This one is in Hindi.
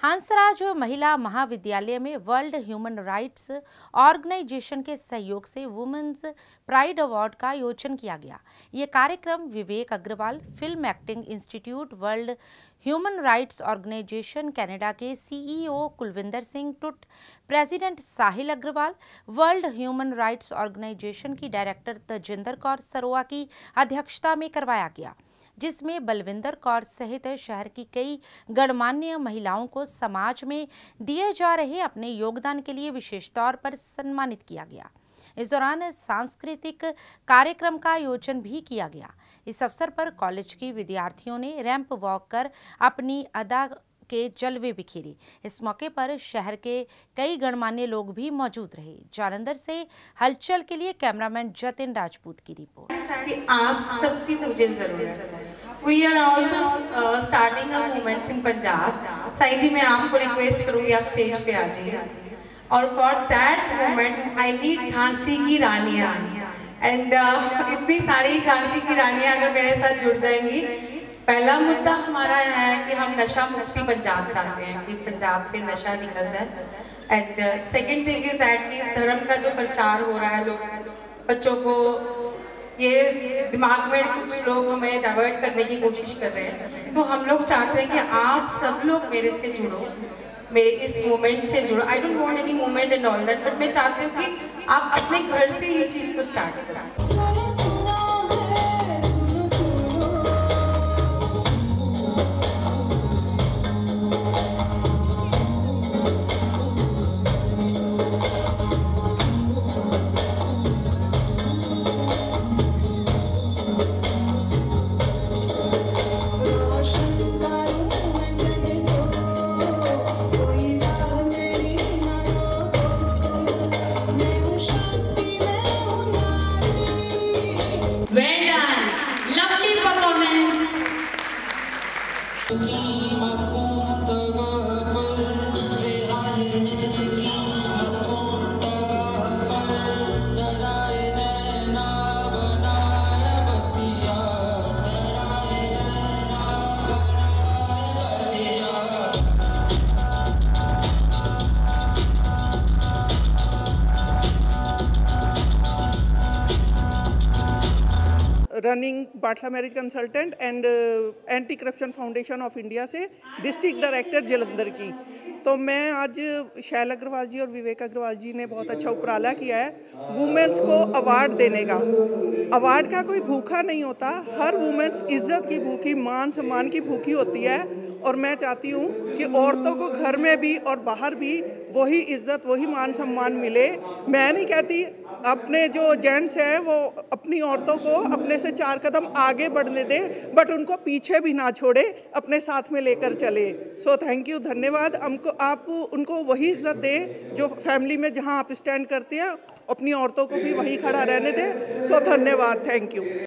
हंसराज महिला महाविद्यालय में वर्ल्ड ह्यूमन राइट्स ऑर्गेनाइजेशन के सहयोग से वुमेन्स प्राइड अवार्ड का आयोजन किया गया। ये कार्यक्रम Vivek Agarwal film acting institute, world human rights organisation Canada के CEO Kulwinder Singh Tut, president Sahil Agarwal, world human rights organisation की डायरेक्टर तजिंदर कौर सरोआ की अध्यक्षता में करवाया गया, जिसमें बलविंदर कौर सहित शहर की कई गणमान्य महिलाओं को समाज में दिए जा रहे अपने योगदान के लिए विशेष तौर पर सम्मानित किया गया। इस दौरान सांस्कृतिक कार्यक्रम का आयोजन भी किया गया। इस अवसर पर कॉलेज की विद्यार्थियों ने रैंप वॉक कर अपनी अदा के जलवे बिखेरे। इस मौके पर शहर के कई गणमान्य लोग भी मौजूद रहे। जालंधर से हलचल के लिए कैमरामैन जतिन राजपूत की रिपोर्ट। कि आप सबकी मुझे जरूरत है। We are also starting a movement in Punjab. Sai जी, मैं आपको रिक्वेस्ट करूंगी आप स्टेज पे आ जाइए। और for that movement I need Jhansi की रानियां एंड इतनी सारी झांसी की रानियां अगर मेरे साथ जुड़ जाएंगी। पहला मुद्दा हमारा है कि हम नशा मुक्ति पंजाब चाहते हैं कि पंजाब से नशा निकल जाए। And second thing is that कि धर्म का जो प्रचार हो रहा है, लोग बच्चों को ये दिमाग में कुछ लोग हमें डाइवर्ट करने की कोशिश कर रहे हैं, तो हम लोग चाहते हैं कि आप सब लोग मेरे से जुड़ो, मेरे इस मूवमेंट से जुड़ो। I don't want any movement and all that, but मैं चाहती हूँ कि आप अपने घर से ये चीज़ को स्टार्ट करें। Well done. Lovely performance. Running Batla marriage consultant and anti corruption foundation of India से डिस्ट्रिक्ट डायरेक्टर जलंधर की। तो मैं आज शैल अग्रवाल जी और विवेक अग्रवाल जी ने बहुत अच्छा उपराला किया है वुमेन्स को अवार्ड देने का। अवार्ड का कोई भूखा नहीं होता, हर वुमेन्स इज्जत की भूखी, मान सम्मान की भूखी होती है। और मैं चाहती हूँ कि औरतों को घर में भी और बाहर भी वही इज्जत, वही मान सम्मान मिले। मैं नहीं कहती अपने जो जेंट्स हैं वो अपनी औरतों को अपने से 4 कदम आगे बढ़ने दें, बट उनको पीछे भी ना छोड़े, अपने साथ में लेकर चले। सो थैंक यू, धन्यवाद। हमको आप उनको वही इज्जत दें जो फैमिली में जहां आप स्टैंड करते हैं, अपनी औरतों को भी वहीं खड़ा रहने दें। सो धन्यवाद, थैंक यू।